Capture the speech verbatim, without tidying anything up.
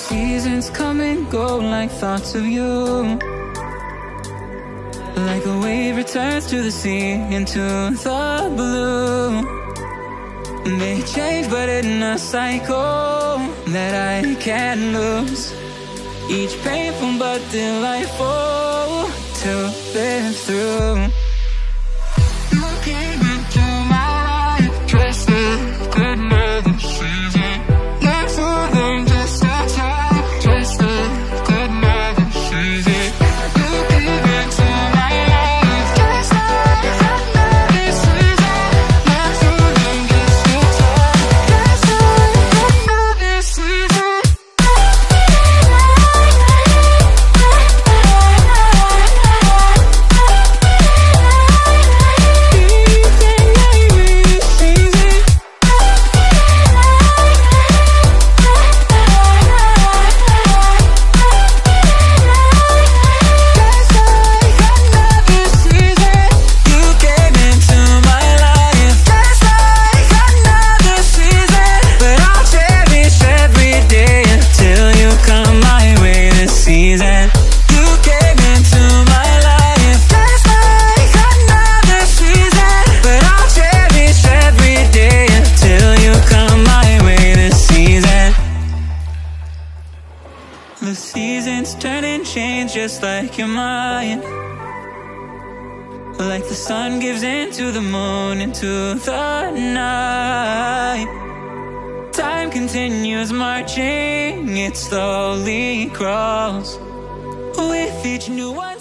seasons come and go like thoughts of you. Like a wave returns to the sea, into the blue. They change but in a cycle that I can't lose. Each painful but delightful to live through. You came into my life dressed like another season. Like for them just a time, dressed like another season. You came into my life dressed like another season. Like for them just a time, dressed like another season. The seasons turn and change just like your mind. Like the sun gives into the moon, into the night. Time continues marching, it slowly crawls with each new one.